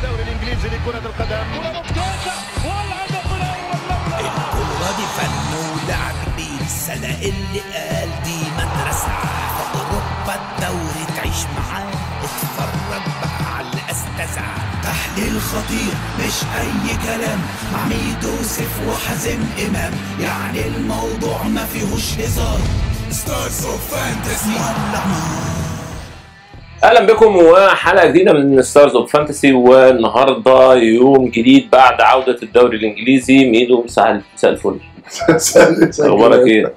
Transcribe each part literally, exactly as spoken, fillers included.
الدوري الانجليزي لكرة القدم. الكورة دي فن ولعب بيه السنة اللي قال دي مدرسة. اوروبا الدوري تعيش معاه، اتفرج بقى على الاستاذة. تحليل خطير مش اي كلام، مع ميدو سيف وحازم امام، يعني الموضوع ما فيهوش هزار. ستارز اوف فانتسي ولع نار. اهلا بكم وحلقه جديده من ستارز اوف فانتسي، والنهارده يوم جديد بعد عوده الدوري الانجليزي. ميدو مساء الفل. اخبارك ايه؟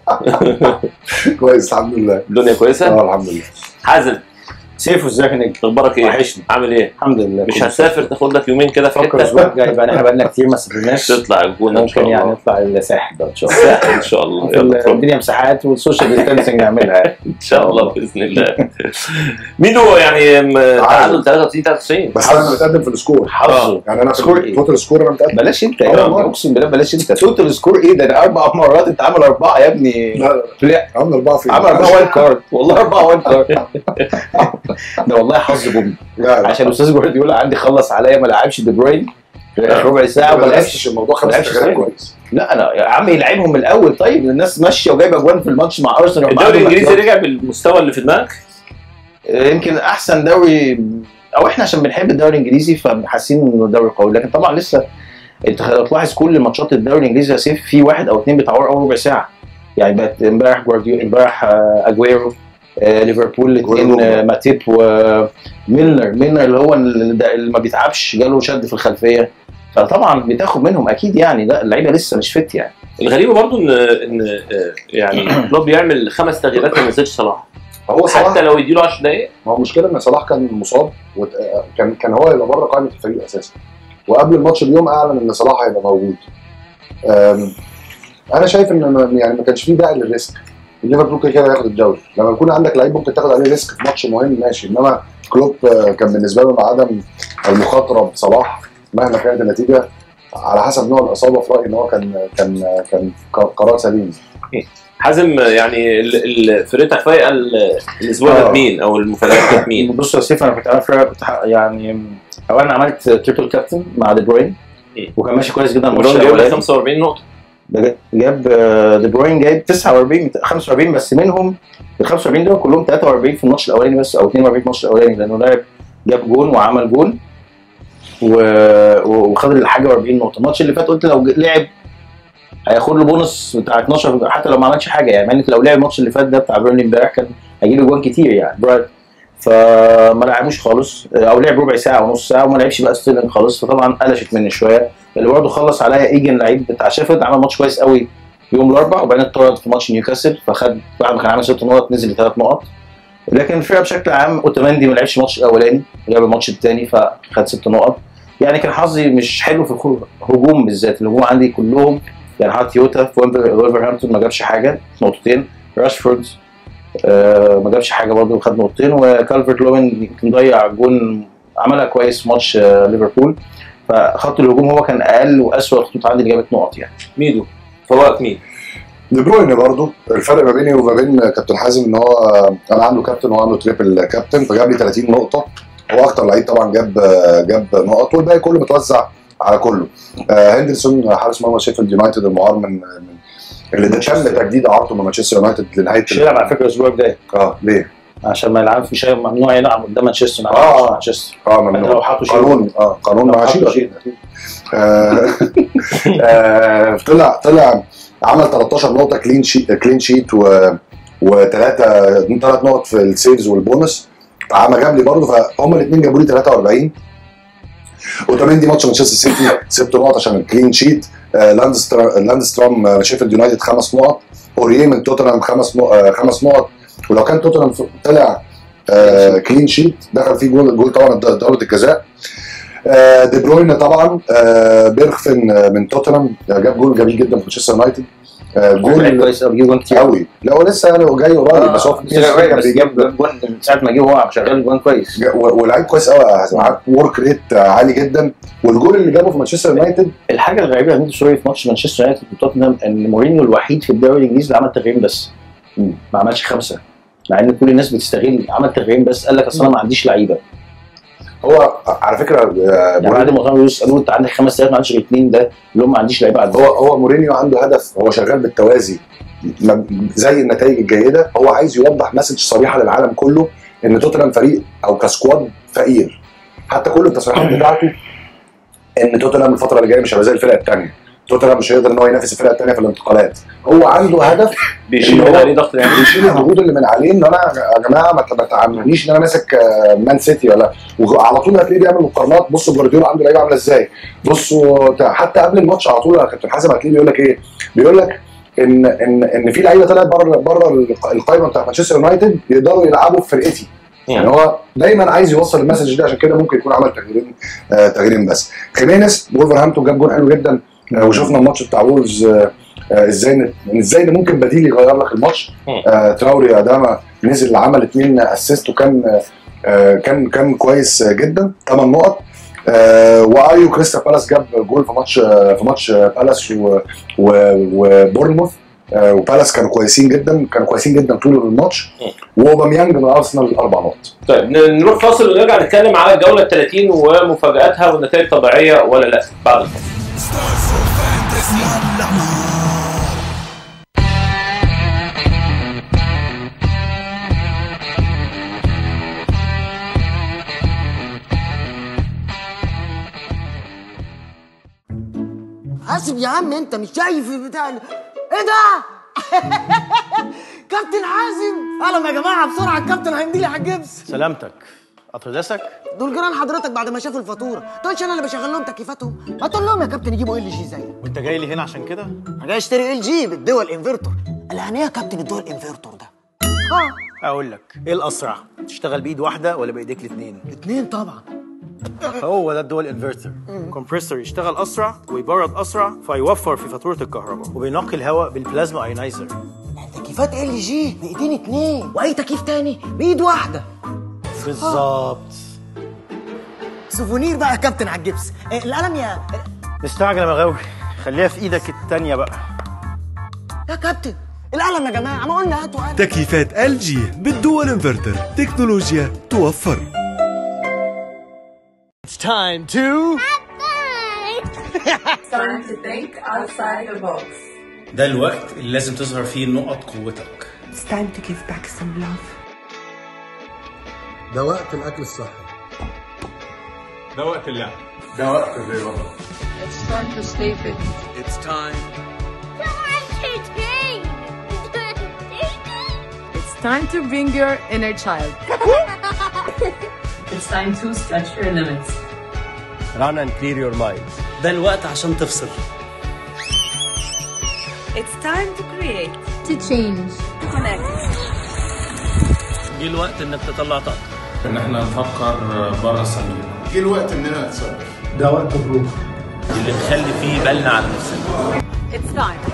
كويس الحمد لله. الدنيا كويسه؟ اه الحمد لله. حازم سيف ازيك يا نجم؟ اخبارك ايه؟ وحشني. عامل ايه؟ الحمد لله. مش هتسافر تاخد لك يومين كده في فكر حته؟ الاسبوع الجاي بقى، احنا بقالنا كتير ما سافرناش. تطلع الجونه ان شاء ممكن الله. يعني نطلع الساحل بقى ان شاء الله. الساحل ان شاء الله. يلا اتفضل. الدنيا مساحات والسوشيال ديستانسنج نعملها ان شاء الله باذن الله. ميدو يعني م- تعادل ثلاثة وتسعين ثلاثة وتسعين. بس انا متقدم في السكور. حظه. يعني انا في سكور ايه؟ توتال سكور انا متقدم. بلاش انت آه يا والله. ابني، اقسم بالله بلاش انت. توتال سكور ايه ده؟ انا اربع مرات انت عامل اربعه يا ابني. لا لا عملنا اربعه في عامل اربعه وايلد كارد، والله اربعه وايلد كارد. ده والله حظ بوم. لا لا عشان الاستاذ جوارديولا عندي خلص عليا ما لعبش دي بروين ربع ساعه ما وما لعبش. لعبش الموضوع خمس لعبش دقايق صحيح. كويس. لا انا يا عم يلعبهم من الاول. طيب الناس ماشيه وجايبه اجوان في الماتش مع ارسنال. الدوري الانجليزي رجع بالمستوى اللي في دماغك؟ يمكن احسن دوري، او احنا عشان بنحب الدوري الانجليزي فحاسين انه دوري قوي، لكن طبعا لسه انت تلاحظ كل ماتشات الدوري الانجليزي يا سيف في واحد او اثنين بيتعوروا اول ربع ساعه. يعني بقت امبارح جوارديولا، امبارح آه، اجويرو، آه، ليفربول الاثنين، آه، ماتيب وميلنر. ميلنر اللي هو اللي ما بيتعبش جاله شد في الخلفيه، فطبعا بتاخد منهم اكيد. يعني لا اللعيبه لسه مش فت يعني. الغريبه برضو ان ان آه، يعني كلوب بيعمل خمس تغييرات ما نزلش صلاح، هو صلاح حتى لو يديله عشر دقائق. ما هو المشكله ان صلاح كان مصاب وكان كان هو اللي بره قائمه الفريق اساسا، وقبل الماتش بيوم اعلن ان صلاح هيبقى موجود. أم، انا شايف ان ما- يعني ما كانش فيه داعي للريسك. ليفربول كده كده هياخد الدوري، لما يكون عندك لعيب ممكن تاخد عليه ريسك في ماتش مهم ماشي، انما كلوب آه، كان بالنسبه له عدم المخاطره بصلاح مهما كانت النتيجه على حسب نوع الاصابه، في رايي ان هو كان كان كان قرار سليم. حازم يعني ال- ال- فرقتك فايقه ال- الاسبوع ده آه. مين او المفاجات كانت مين؟ بص يا سيف، انا كنت عارف كنت ح- يعني اولا عملت تريبل كابتن مع دي بروين وكان ماشي كويس جدا الماتش برون جايب لك الاولاني. خمسة وأربعين نقطه. ده جاب آه، دي بروين جايب تسعة وأربعين خمسة وأربعين، بس منهم ال خمسة وأربعين دول كلهم ثلاثة وأربعين في الماتش الاولاني بس، او اثنين وأربعين في الماتش الاولاني، لانه لاعب جاب جون وعمل جون و- وخد الحاجه أربعين نقطه. الماتش اللي فات قلت لو ج- لعب هياخد له بونص بتاع اتناشر حتى لو ما عملش حاجه، يعني مع لو لعب الماتش اللي فات ده بتاع بيرني امبارح كان هيجي له جوان كتير يعني برايت. فما لعبوش خالص، او لعب ربع ساعه ونص ساعه وما لعبش بقى ستيلن خالص، فطبعا قلشت مني شويه. اللي برضه خلص عليا ايجن لعيب بتاع شيفيلد، عمل ماتش كويس قوي يوم الاربعاء وبعدين اتطرد في ماتش نيوكاسل، فخد بعد ما كان عامل ست نقط نزل لثلاث نقط. لكن الفرقه بشكل عام اوتوماندي ما لعبش الماتش الاولاني، لعب الماتش الثاني فخد ست نقط. يعني كان حظي مش حلو في الهجوم بالذات، الهجوم عندي كلهم يعني حاطط يوتا في ولفرهامبتون ما جابش حاجه نقطتين، راشفورد آه ما جابش حاجه برضه خد نقطتين، وكالفرت لوين يمكن ضيع جون عملها كويس في ماتش آه ليفربول. فخط الهجوم هو كان اقل واسوء الخطوط عندي اللي جابت نقط يعني. ميدو فوقك مين؟ دي بروين برضه الفرق ما بيني وما بين كابتن حازم ان هو انا عامله كابتن وهو عامله تريبل كابتن، فجاب لي ثلاثين نقطه. هو اكتر لعيب طبعا جاب جاب نقط، والباقي كله متوزع على كله. آه هندرسون حارس مرمى شيفيلد يونايتد المعار من, من اللي ده تم تجديد اعارته من مانشستر يونايتد لنهايه مش هيلعب على فكره الاسبوع الجاي اه ليه؟ عشان ما يلعبش، مش هي- ممنوع يلعب قدام مانشستر. ما آه. يلعبش مانشستر اه حتى ممنوع لو حطوا شيء. قانون اه قانون لو مع حطوا شيء شيء. آه، آه، طلع طلع عمل تلتاشر نقطه كلين شيت كلين شيت و وثلاثه ثلاث نقط في السيفز والبونس. عم جاب لي برضه، فهم الاثنين جابوا لي ثلاثة وأربعين. اوتوماندي ماتش مانشستر سيتي ست نقط عشان الكلين شيت. آه، لاندسترا لاندسترام آه، شيفيلد يونايتد خمس نقط. اوريه من توتنهام خمس نقط آه، خمس نقط. ولو كان توتنهام طلع آه، كلين شيت دخل فيه جول جول طبعا ضربه الجزاء. آه، دي بروين طبعا آه، بيرخفن آه، من توتنهام جاب جول جميل جدا في مانشستر يونايتد. آه، لعيب جول كويس قوي، بيجيب جوان كتير قوي. لا هو لسه يعني هو جاي قريب، بس هو في كان كان بيجيب بيجيب جوان من ساعه ما جه وهو شغال جوان كويس. ولعيب كويس قوي، معاه ورك ريت عالي جدا. والجول اللي جابه في مانشستر يونايتد الحاجه الغريبه يا سوري في ماتش مانشستر يونايتد وتوتنهام ان مورينيو الوحيد في الدوري الانجليزي اللي عمل تغييرين بس، ما عملش خمسه، مع ان كل الناس بتستغل. عمل تغييرين بس، قال لك اصل انا ما عنديش لعيبه. هو على فكره يعني بعد ما كانوا يسالوه انت عندك خمس سنوات ما عندكش اثنين، ده اللي هم ما عنديش لعيبه. هو هو مورينيو عنده هدف، هو شغال بالتوازي زي النتائج الجيده. هو عايز يوضح مسج صريحه للعالم كله ان توتنهام فريق او كسكواد فقير. حتى كل التصريحات بتاعته ان توتنهام الفتره اللي جايه مش هيبقى زي الفرق الثانيه، توتنهام مش هيقدر ان هو ينافس الفرق الثانيه في الانتقالات. هو عنده هدف بيشيل من عليه ضغط، يعني بيشيل الضغوط اللي من عليه، ان انا يا جماعه ما تعاملونيش ان انا ماسك مان سيتي ولا. وعلى طول هتلاقيه بيعمل مقارنات. بصوا جوارديولا عنده لعيبه عامله ازاي، بصوا حتى قبل الماتش على طول كابتن حازم هتلاقيه بيقول لك ايه، بيقول لك ان ان ان في لعيبه طلعت بره بره القائمه بتاع مانشستر يونايتد يقدروا يلعبوا في فرقتي. يعني هو دايما عايز يوصل المسج ده، عشان كده ممكن يكون عمل تغييرين آه تغييرين بس. خيمينيز وولفرهامبتون جاب جون حلو جدا، آه وشفنا الماتش بتاع وولفز آه آه ازاي ازاي ممكن بديل يغير لك الماتش. آه تراوري اداما نزل عمل اثنين اسيست وكان آه كان كان كويس جدا، ثمان نقط. آه وايو كريستال بالاس جاب جول في ماتش آه في ماتش آه بالاس وبورنموث. آه وبالاس كانوا كويسين جدا، كانوا كويسين جدا طول الماتش. واوباميانج من ارسنال اربع نقط. طيب نروح فاصل ونرجع نتكلم على الجوله الثلاثين ومفاجاتها والنتائج طبيعيه ولا لا بعد الفاصل. حاسب يا عم، انت مش شايف البتاع ايه ده؟ كابتن حازم، اهلا يا جماعه بسرعه الكابتن هيمضي لي على الجبس. سلامتك، قطر دسك؟ دول جيران حضرتك بعد ما شافوا الفاتوره، تقولش انا اللي بشغل لهم تكييفاتهم؟ ما تقول لهم يا كابتن يجيبوا ال جي زيك. وانت جاي لي هنا عشان كده؟ انا جاي اشتري ال جي بالدول انفرتور. يعني ايه يا كابتن الدول انفرتور ده؟ اه اقول لك، ايه الاسرع؟ تشتغل بايد واحده ولا بايديك الاثنين؟ الاثنين طبعا. هو ده الدول انفرتر، كومبريسور يشتغل اسرع ويبرد اسرع فيوفر في فاتوره الكهرباء، وبينقي الهواء بالبلازما ايونايزر. تكييفات ال جي بايدين اتنين، واي تكييف تاني بايد واحده. بالظبط. سوفونير بقى يا كابتن على الجبس. إيه القلم يا مستعجل يا مغاوي، خليها في ايدك التانيه بقى. يا كابتن القلم يا جماعه، ما قلنا هاتوا قلم. تكييفات ال جي بالدول انفرتر، تكنولوجيا توفر. It's time to time to think outside the box. ده الوقت اللي لازم تظهر فيه نقط قوتك. It's time to give back some love. ده وقت الأكل الصحي. ده وقت اللعب. ده وقت الرياضة. It's time to stay fit. It's time. It's time to bring your inner child. It's time to stretch your limits. run and clear your mind. ده الوقت عشان تفصل. It's time to create. To change. To connect. جه الوقت انك تطلع طاقتك. ان احنا نفكر بره الصندوق. جه الوقت اننا نتصرف. ده وقت الروح اللي نخلي فيه بالنا على نفسنا. It's time.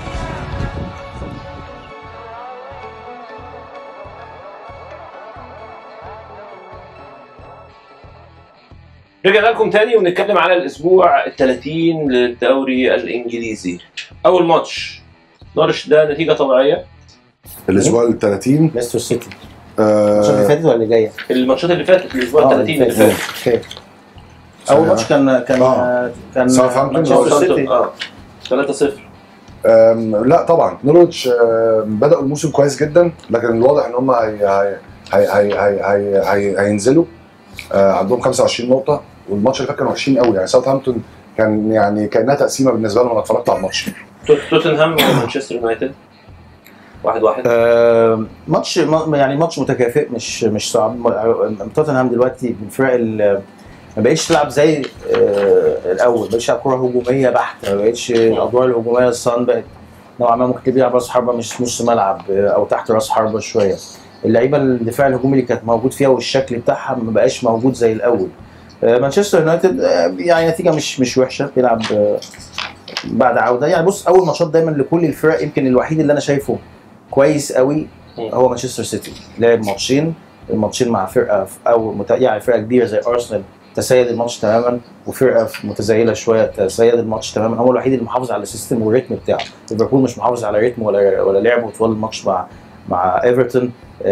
رجعنا لكم تاني ونتكلم على الاسبوع الثلاثين للدوري الانجليزي. اول ماتش نورش ده نتيجه طبيعيه. الاسبوع ال ثلاثين ليستر سيتي. الماتشات اللي فاتت ولا اللي جايه؟ الماتشات اللي فاتت الاسبوع ال ثلاثين اللي فات. اول ماتش كان كان آه. كان مانشستر سيتي اه ثلاثة صفر. لا طبعا نورwich بدأوا الموسم كويس جدا، لكن الواضح ان هم هي هي هي هي هي هي هينزلوا. عندهم خمسة وعشرين نقطة، والماتش اللي فات كانوا وحشين قوي. يعني ساوثهامبتون كان يعني كانها تقسيمه بالنسبه لهم. انا اتفرجت على الماتش. توتنهام ومانشستر يونايتد واحد واحد. آه ماتش يعني ماتش متكافئ، مش مش صعب. توتنهام دلوقتي من الفرق اللي ما بقتش تلعب زي آه الاول، ما بقتش تلعب كوره هجوميه بحته، ما بقتش الادوار الهجوميه. الصن بقت نوعا ما ممكن تلعب راس حربه مش نص ملعب او تحت راس حربه شويه. اللعيبه الدفاع الهجومي اللي كانت موجود فيها والشكل بتاعها ما بقاش موجود زي الاول. آه مانشستر يونايتد آه يعني نتيجه مش مش وحشه، بيلعب آه بعد عوده. يعني بص، اول ماتشات دايما لكل الفرق، يمكن الوحيد اللي انا شايفه كويس قوي هو مانشستر سيتي. لعب ماتشين، الماتشين مع فرقه او مت... يعني فرقه كبيره زي ارسنال تسيد الماتش تماما، وفرقه متزايله شويه تسيد الماتش تماما. هو الوحيد اللي محافظ على السيستم والريتم بتاعه. ليفربول مش محافظ على ريتم ولا ولا لعبه طوال الماتش مع مع ايفرتون.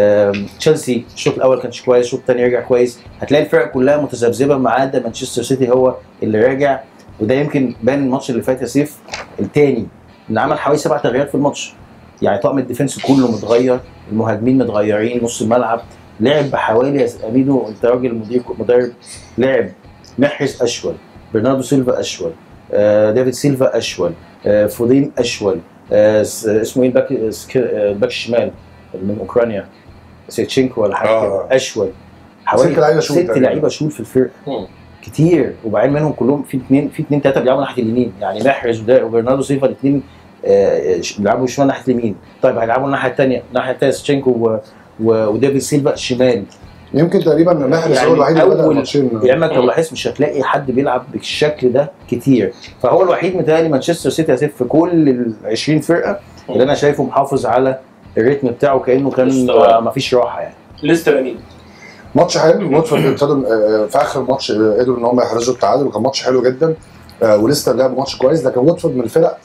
تشيلسي الشوط الاول كانش كويس، الشوط الثاني رجع كويس. هتلاقي الفرق كلها متذبذبه ما عدا مانشستر سيتي هو اللي راجع، وده يمكن بان الماتش اللي فات يا سيف الثاني ان عمل حوالي سبع تغييرات في الماتش. يعني طاقم الديفنس كله متغير، المهاجمين متغيرين، نص الملعب لعب بحوالي يا امينو انت راجل مدير مدرب، لعب محرز اشول، برناردو سيلفا اشول، آه ديفيد سيلفا اشول، آه فودين اشول، آه اسمه ايه الباك الباك الشمال من اوكرانيا سيتشينكو ولا حاجه آه. اشول. حوالي ست لعيبه شول ست لعيبه شول في الفرقه كتير، وبعدين منهم كلهم في اثنين في اثنين ثلاثه بيلعبوا ناحيه اليمين، يعني محرز وبرناردو سيلفا الاثنين آه بيلعبوا شمال ناحيه اليمين. طيب هيلعبوا الناحيه الثانيه الناحيه الثانيه سيتشينكو وديفيد سيلفا شمال. يمكن تقريبا محرز يعني هو الوحيد اللي بدا الماتشين. يعني لو لاحظت مش هتلاقي حد بيلعب بالشكل ده كتير، فهو الوحيد متهيألي مانشستر سيتي يا سيف في كل ال عشرين فرقه اللي انا شايفه محافظ على الريتم بتاعه كانه كان ما فيش راحه. يعني لسه مين ماتش حلو. واتفورد ابتدوا في اخر الماتش قدروا ان هم يحرزوا التعادل وكان ماتش حلو جدا، وليستر لعبوا ماتش كويس. لكن واتفورد من الفرق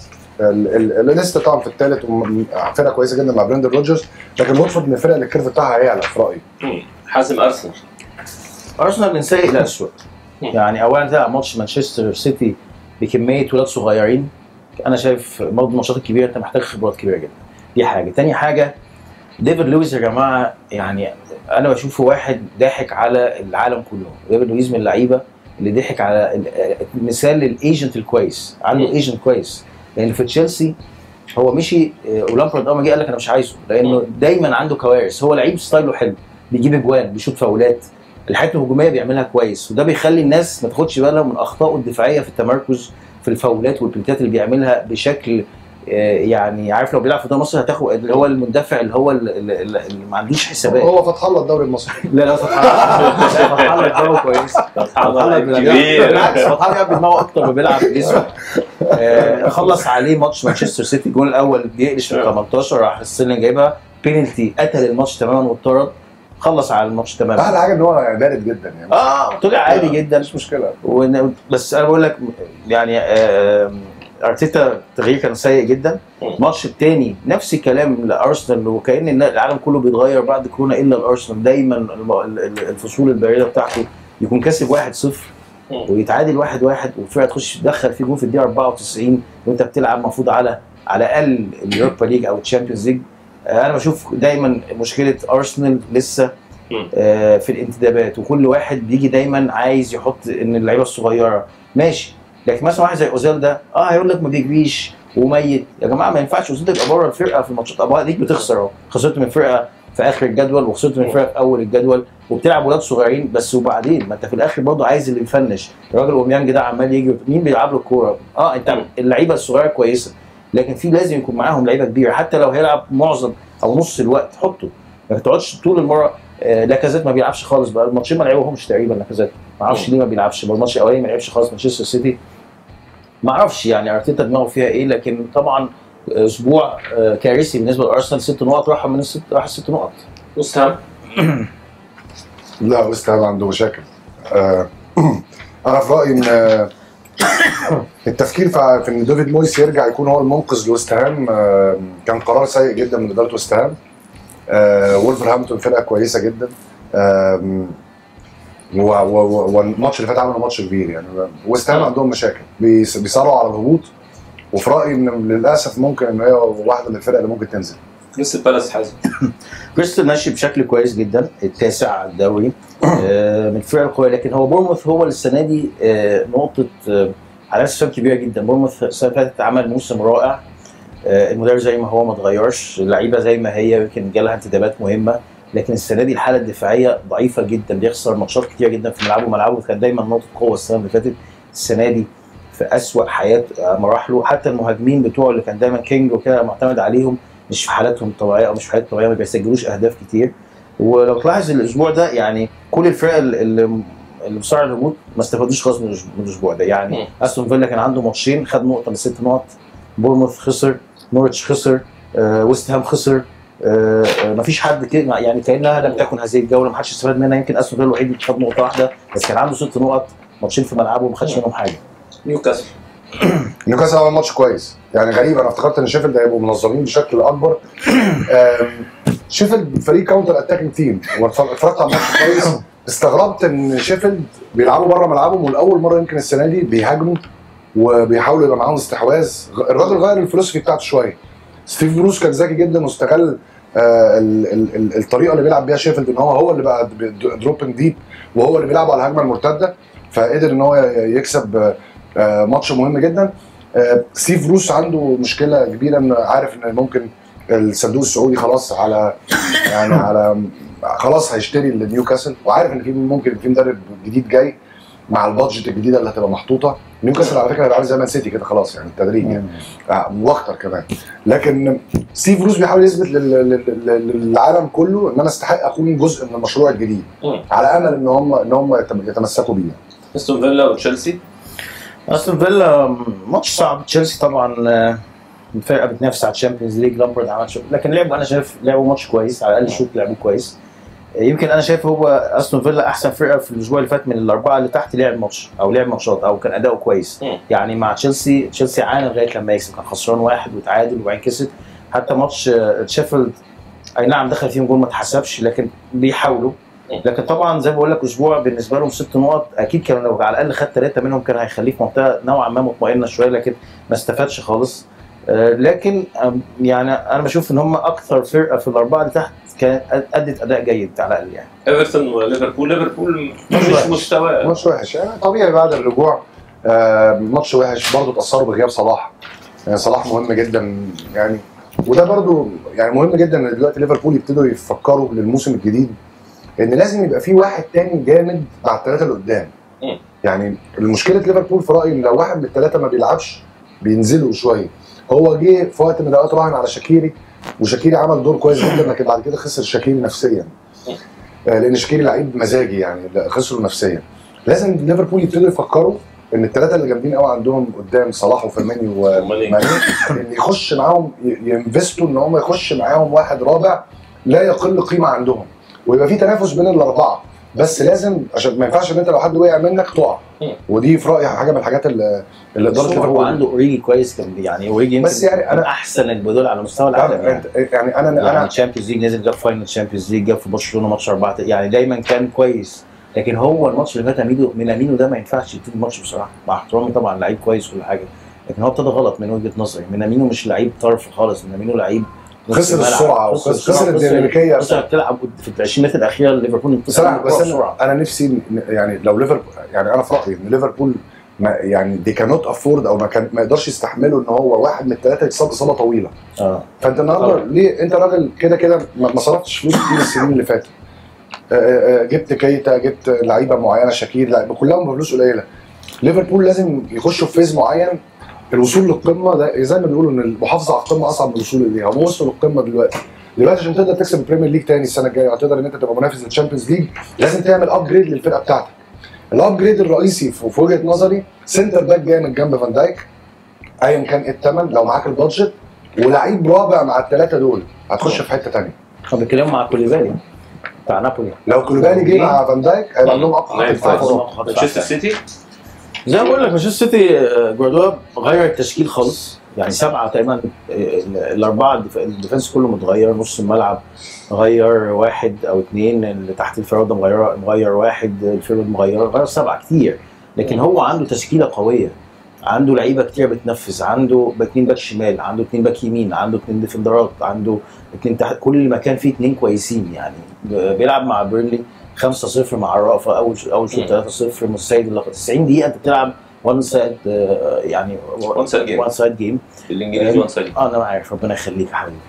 ليستر طبعا في الثالث فرقه كويسه جدا مع برندن روجرز، لكن واتفورد من الفرق اللي الكيرف بتاعها هيعلى في رايي. حازم ارسنال ارسنال من سيء لاسوء. يعني اولا ده ماتش مانشستر سيتي بكميه ولاد صغيرين، انا شايف برضه الماتشات الكبيره انت محتاج خبرات كبيره جدا، دي حاجه. تاني حاجه ديفيد لويس يا جماعه، يعني انا بشوفه واحد ضاحك على العالم كله. ديفيد لويس من اللعيبه اللي ضحك على مثال للايجنت الكويس، عنده ايجنت كويس. لان في تشيلسي هو مشي ولامبرد اول ما جه قال لك انا مش عايزه، لانه دايما عنده كوارث. هو لعيب ستايله حلو، بيجيب اجوان، بيشوط فاولات، الحاجات الهجوميه بيعملها كويس، وده بيخلي الناس ما تاخدش بالها من اخطائه الدفاعيه في التمركز في الفاولات والبلنتات اللي بيعملها بشكل يعني عارف لو بيلعب في دوري مصر هتاخد اللي هو المندفع اللي هو اللي, اللي ما عندوش حسابات. هو فتح الله الدوري المصري. لا لا فتح الله فتح الله دماغه كويس، فتح الله بالعكس فتح الله بدماغه اكتر ما بيلعب بجسمه. خلص عليه ماتش مانشستر سيتي، الجول الاول بيقلش في ثمانية عشر راح السيلين جايبها بينالتي، قتل الماتش تماما واتطرد، خلص على الماتش تماما. احلى حاجه ان هو بارد جدا يعني. اه طلع عادي جدا مش مشكله. بس انا بقول لك يعني آه ارتيتا التغيير كان سيء جدا. الماتش الثاني نفس الكلام لارسنال، وكأن العالم كله بيتغير بعد كورونا الا الارسنال. دايما الفصول البارده بتاعته يكون كاسب واحد صفر ويتعادل واحد واحد والفرقه تخش تدخل في جول في الدقيقه أربعة وتسعين وانت بتلعب المفروض على على الاقل اليوروبا ليج او الشامبيونز ليج. انا بشوف دايما مشكله ارسنال لسه في الانتدابات، وكل واحد بيجي دايما عايز يحط ان اللعيبه الصغيره ماشي، لكن مثلا واحد زي اوزيل ده اه هيقول لك ما بيجريش وميت. يا جماعه ما ينفعش اوزيل يبقى بره الفرقه في الماتشات. ابوها ديك بتخسر اهو، خسرت من فرقه في اخر الجدول وخسرت من فرقه في اول الجدول وبتلعب ولاد صغيرين بس. وبعدين ما انت في الاخر برضه عايز اللي يفنش. الراجل اوميانج ده عمال يجري، مين بيلعب له الكوره؟ اه انت اللعيبه الصغيره كويسه، لكن في لازم يكون معاهم لعيبه كبيره، حتى لو هيلعب معظم او نص الوقت حطه، ما تقعدش طول المره. آه لاكازيت ما بيلعبش خالص بقى الماتشين ما لعبوهمش تقريبا. لاكازيت ما اعرفش ليه ما بيلعبش، الماتش الاولاني ما لعبش خالص مانشستر سيتي، ما اعرفش يعني ارتيتا دماغه فيها ايه. لكن طبعا اسبوع آه كارثي بالنسبه لارسنال، ست نقط راح من الست راح ست نقط. وست هام لا وست هام عنده مشاكل. آه انا في رايي ان آه التفكير في ان ديفيد مويس يرجع يكون هو المنقذ لوست هام آه كان قرار سيء جدا من اداره وست هام. آه وولفرهامبتون فرقه كويسه جدا، آه والماتش اللي فات عملوا ماتش كبير. يعني وست هام عندهم مشاكل، بيصارعوا على الهبوط، وفي رايي ان للاسف ممكن ان هي واحده من الفرق اللي ممكن تنزل. كريستال بالاس حازم كريستال ماشي بشكل كويس جدا، التاسع على الدوري آه من الفرق القويه. لكن هو بورموث هو السنه دي آه نقطه آه على اساس كبيره جدا. بورموث السنه اللي فاتت عمل موسم رائع، آه المدرب زي ما هو ما اتغيرش، اللعيبه زي ما هي، يمكن جالها انتدابات مهمه، لكن السنه دي الحاله الدفاعيه ضعيفه جدا، بيخسر ماتشات كتير جدا في ملعبه. ملعبه كان دايما نقطه قوه السنه اللي فاتت، السنه دي في اسوأ حياه مراحله. حتى المهاجمين بتوعه اللي كان دايما كينج وكده معتمد عليهم مش في حالاتهم الطبيعيه او مش في حالات طبيعيه، ما بيسجلوش اهداف كتير. ولو تلاحظ الاسبوع ده يعني كل الفرق اللي اللي بصراع الهبوط ما استفادوش خالص من الاسبوع ده. يعني استون فيلا كان عنده ماتشين خد نقطه من ست نقط، بورموث خسر، نورتش خسر، آه ويست هام خسر، آه ما فيش حد كده يعني كانها لم تكن هذه الجوله، ما حدش استفاد منها. يمكن استون فيلا الوحيد اللي خد نقطه واحده بس كان عنده ست نقط، ماتشين في ملعبه وما خدش منهم حاجه. نيوكاسل نيوكاسل عمل ماتش كويس يعني غريب، انا افتكرت ان شيفيلد هيبقوا منظمين بشكل اكبر. شيفيلد فريق كاونتر اتاكينج تيم، واتفرجت على الماتش كويس. استغربت ان شيفيلد بيلعبوا بره ملعبهم، ولاول مره يمكن السنه دي بيهاجموا وبيحاولوا يبقى معاهم استحواذ. الراجل غير الفلوسفي بتاعته شويه. ستيف بروس كان ذكي جدا واستغل آه ال ال ال الطريقه اللي بيلعب بيها شيفيلد، ان هو هو اللي بقى دروبنج ديب وهو اللي بيلعب على الهجمه المرتده، فقدر ان هو يكسب آه ماتش مهم جدا. آه ستيف بروس عنده مشكله كبيره، انه عارف ان ممكن الصندوق السعودي خلاص على يعني على خلاص هيشتري النيوكاسل، وعارف ان في ممكن في مدرب جديد جاي مع البادجت الجديده اللي هتبقى محطوطه. نيوكاسل على فكره هيبقى عامل زي مان سيتي كده خلاص يعني التدريج يعني واكتر كمان. لكن ستيف بروس بيحاول يثبت للعالم كله ان انا استحق اكون جزء من المشروع الجديد، على امل ان هم ان هم يتمسكوا بيه. استون فيلا وتشيلسي. استون فيلا ماتش صعب. تشيلسي طبعا الفرقه بتنافس على الشامبيونز ليج، لامبرد عمل شغل، لكن لعبوا انا شايف لعبوا ماتش كويس، على الاقل شوط لعبوا كويس. يمكن انا شايف هو استون فيلا احسن فرقه في الاسبوع اللي فات من الاربعه اللي تحت، لعب ماتش او لعب ماتشات او كان اداؤه كويس. م. يعني مع تشيلسي تشيلسي عانى لغايه لما يكسب، كان خسران واحد وتعادل وبعدين كسب. حتى ماتش شيفيلد اي نعم دخل فيهم جول ما اتحسبش، لكن بيحاولوا. لكن طبعا زي ما بقول لك اسبوع بالنسبه لهم ست نقط، اكيد كانوا لو على الاقل خد ثلاثه منهم كان هيخليه في منطقه نوعا ما مطمئنه شويه، لكن ما استفادش خالص. لكن يعني انا بشوف ان هم اكثر فرقه في الاربعه اللي تحت كانت ادت اداء جيد على الاقل يعني. ايفرتون وليفربول. ليفربول مش مستوى ماتش وحش يعني طبيعي بعد الرجوع. آه ماتش وحش برضه، اتاثروا بغياب صلاح. يعني صلاح مهم جدا يعني، وده برضه يعني مهم جدا ان دلوقتي ليفربول يبتدوا يفكروا للموسم الجديد ان لازم يبقى في واحد تاني جامد مع الثلاثه اللي قدام. يعني المشكله ليفربول في رايي ان لو واحد من الثلاثه ما بيلعبش بينزلوا شويه. هو جه في وقت من الاوقات راهن على شاكيري، وشاكيري عمل دور كويس جدا، لكن بعد كده خسر شاكيري نفسيا. لان شاكيري لعيب مزاجي يعني خسروا نفسيا. لازم ليفربول يبتدوا يفكروا ان الثلاثه اللي جامدين قوي عندهم قدام صلاح وفيرمينيو وماني ان يخش معاهم، ينفستوا ان هم يخش معاهم واحد رابع لا يقل قيمه عندهم، ويبقى في تنافس بين الاربعه. بس لازم عشان ما ينفعش ان انت لو حد وقع منك تقع، ودي في رايي حاجه من الحاجات اللي اللي اداره ليفربول. هو عنده اوريجي كويس كان يعني اوريجي يمكن بس يعني انا احسن البدول على مستوى العالم يعني. يعني انا انا يعني الشامبيونز ليج نزل، جاب فاينل الشامبيونز ليج، جاب في برشلونه ماتش اربعه، يعني دايما كان كويس. لكن هو الماتش اللي فات ميدو ميلانينو ده ما ينفعش يبتدي الماتش بصراحه، مع احترامي طبعا لعيب كويس وكل حاجه، لكن هو ابتدى غلط من وجهه نظري. ميلانينو مش لعيب طرف خالص، ميلانينو لعيب خسر السرعه وخسر الديناميكيه. خسر بتلعب في العشرينات الاخيره ليفربول بصراحه. بس انا, أنا نفسي يعني لو ليفربول يعني انا في رايي ان ليفربول ما يعني دي كانوت افورد او ما كان ما يقدرش يستحملوا ان هو واحد من الثلاثه يتصاب اصابه طويله. اه فانت النهارده ليه انت راجل كده كده ما صرفتش فلوس كتير السنين اللي فاتت. جبت كيتا، جبت لعيبه معينه، شاكير، لعيبه كلهم بفلوس قليله. ليفربول لازم يخشوا في فيز معين. الوصول للقمه ده زي ما بيقولوا ان المحافظه على القمه اصعب من الوصول اليها. هم وصلوا للقمه دلوقتي. دلوقتي عشان تقدر تكسب البريمير ليج تاني السنه الجايه، وتقدر ان انت تبقى منافس للتشامبيونز ليج، لازم تعمل ابجريد للفرقه بتاعتك. الابجريد الرئيسي في وجهه نظري سنتر باك جاي من جنب فان دايك، ايا كان ايه الثمن لو معاك البادجت، ولعيب رابع مع الثلاثه دول هتخش في حته ثانيه. طب بيتكلموا مع كوليبالي بتاع نابولي. لو كوليبالي جه مع فان دايك هيبقى عندهم اقوى خط. مانشستر سيتي زي ما بقول لك، مانشستر سيتي جوارديولا غير التشكيل خالص، يعني سبعه تقريبا، الاربعه الديفنس كله متغير، نص الملعب غير واحد او اثنين، اللي تحت الفراوده مغير مغير واحد، الفيرود مغير، غير سبعه كتير. لكن هو عنده تشكيله قويه، عنده لعيبه كتير بتنفذ، عنده اثنين باك شمال، عنده اثنين باك يمين، عنده اثنين ديفندرات، عنده اثنين تحت، كل مكان فيه اثنين كويسين. يعني بيلعب مع بيرلي خمسة صفر مع الرأفة، اول اول شوط ثلاثة صفر مستعد تسعين دقيقه انت بتلعب وان سايد، يعني وان سايد جيم وان سايد جيم بالانجليزي وان سايد. اه انا عارف، ربنا يخليك يا حبيبي.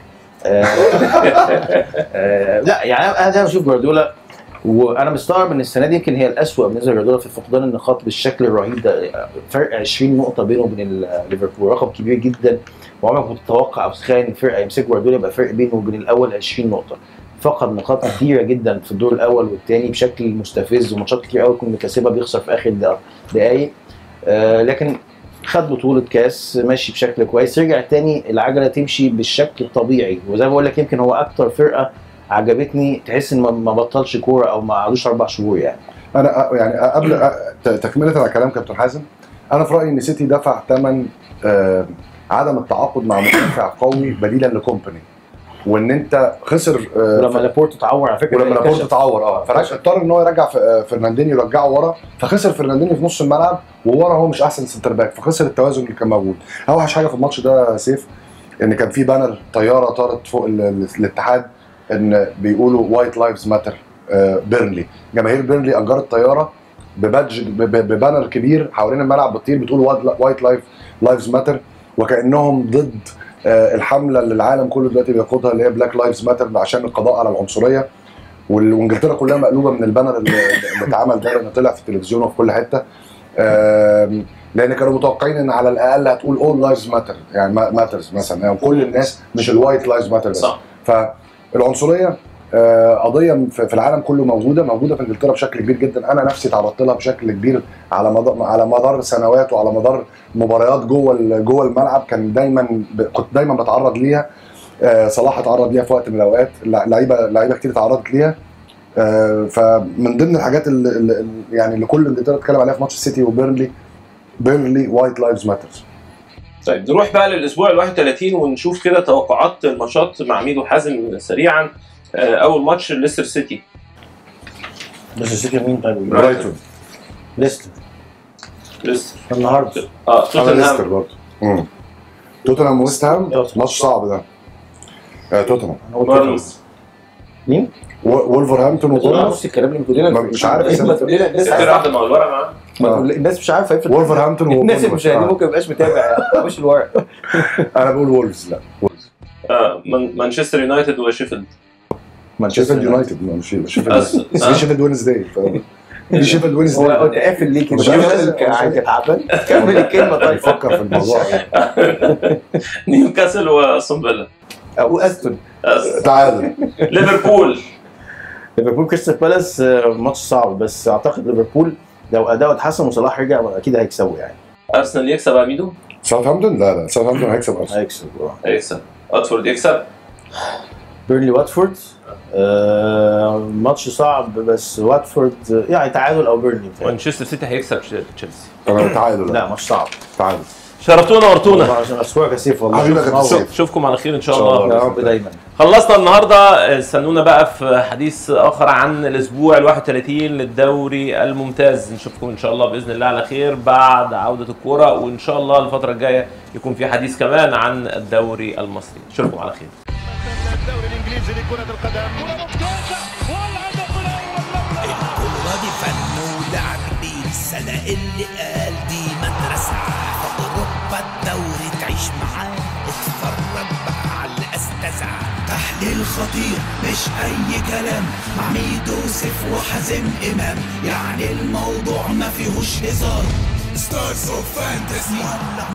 لا يعني انا دايما بشوف جوارديولا، وانا مستغرب ان السنه دي يمكن هي الاسوء بالنسبه لجوارديولا في فقدان النقاط بالشكل الرهيب ده. فرق عشرين نقطه بينه وبين ليفربول، رقم كبير جدا، وعمرك كنت تتوقع او تتخيل ان فرقه يمسك جوارديولا يبقى فرق بينه وبين الاول عشرين نقطه. فقد نقاط كثيره جدا في الدور الاول والثاني بشكل مستفز، وماتشات كتير قوي يكون مكسبها بيخسر في اخر دقائق. آه لكن خد بطوله كاس، ماشي بشكل كويس، رجع تاني العجله تمشي بالشكل الطبيعي. وزي ما بقول لك يمكن هو اكتر فرقه عجبتني، تحس ان ما بطلش كوره او ما قعدوش اربع شهور يعني. انا يعني قبل تكمله على كلام كابتن حازم، انا في رايي ان سيتي دفع ثمن آه عدم التعاقد مع مدافع قوي بديلا لكومباني، وان انت خسر آه ولما لابورت اتعور على فكره، ولما لابورت اتعور اه فاضطر ان هو يرجع فرناندينيو، يرجعه ورا، فخسر فرناندينيو في نص الملعب، وورا هو مش احسن سنتر باك، فخسر التوازن اللي كان موجود. اوحش حاجه في الماتش ده سيف ان كان في بانر طياره طارت فوق الاتحاد ان بيقولوا وايت لايفز ماتر بيرنلي. جماهير بيرنلي اجرت طياره ببادج ببانر كبير حوالين الملعب بتطير بتقول وايت لايف لايفز ماتر، وكانهم ضد الحمله اللي العالم كله دلوقتي بياخدها اللي هي بلاك لايفز ماتر عشان القضاء على العنصريه. وانجلترا كلها مقلوبه من البانر اللي اتعمل ده لانه طلع في التلفزيون وفي كل حته، لان كانوا متوقعين ان على الاقل هتقول اول لايفز ماتر يعني ماترز مثلا، يعني كل الناس مش الوايت لايفز ماتر بس. فالعنصريه قضيه في العالم كله موجوده موجوده في انجلترا بشكل كبير جدا. انا نفسي تعرضت لها بشكل كبير على مدار على مدار سنوات وعلى مدار مباريات جوه جوه الملعب، كان دايما كنت دايما بتعرض ليها. صلاح اتعرض ليها في وقت من الاوقات، لعيبه لعيبه كتير اتعرضت ليها. فمن ضمن الحاجات اللي يعني اللي كل انجلترا اتكلم عليها في ماتش السيتي وبيرنلي، بيرنلي وايت لايفز ماترز. طيب نروح بقى للاسبوع ال واحد وثلاثين ونشوف كده توقعات الماتشات مع ميدو حازم سريعا. اول ماتش ليستر سيتي. ليستر سيتي مين طيب؟ برايتون. ليستر. ليستر النهارده. اه توتنهام. ليستر برضه. امم توتنهام ويست هام ماتش صعب ده. آه توتنهام. بارنز. مين؟ وولفرهامبتون وبورنموث. نفس الكلام اللي بتقول مش عارف الناس الناس واحده مع الورقه معاه. الناس مش عارفه ايه وولفرهامبتون الناس المشاهدين ممكن ما يبقاش متابع مش الورق. انا بقول وولفز. لا وولفز. اه مانشستر يونايتد وشيفيلد. مانشستر يونايتد مش شيفيلد. في شيفيلد وينزداي. في شيفيلد وينزداي. هو قافل ليك عايز يتعبن. كمل الكلمه طيب. فكر في الموضوع. نيوكاسل واستون فيلا. او استون. تعادل. ليفربول. ليفربول كريستال بالاس ماتش صعب، بس اعتقد ليفربول لو اداؤه اتحسن وصلاح رجع اكيد هيكسبوا يعني. ارسنال يكسب يا ميدو؟ ساوثهامبتون؟ لا لا ساوثهامبتون هيكسب ارسنال. هيكسب هيكسب. واتفورد يكسب. بيرنلي واتفورد آه ماتش صعب، بس واتفورد يعني تعادل او بيرنلي. مانشستر سيتي هيكسب تشيلسي. انا تعادل. لا ماتش صعب. تعادل. شرفتونا ورتونا. عشان اشكرك يا سيف والله. حبيبي اشوفكم على خير ان شاء الله. يا رب دايما. خلصنا النهارده، استنونا بقى في حديث اخر عن الاسبوع ال واحد وثلاثين للدوري الممتاز. نشوفكم ان شاء الله باذن الله على خير بعد عوده الكوره، وان شاء الله الفتره الجايه يكون في حديث كمان عن الدوري المصري. اشوفكم على خير. الدوري الانجليزي لكرة القدم. الكورة دي فن ولعب بين السنة اللي قال دي مدرسة. في أوروبا الدوري تعيش معاه، اتفرج بقى على الأستاذة. تحليل خطير مش أي كلام، مع ميدو سيف وحازم إمام، يعني الموضوع ما فيهوش هزار. ستارز اوف فانتسي.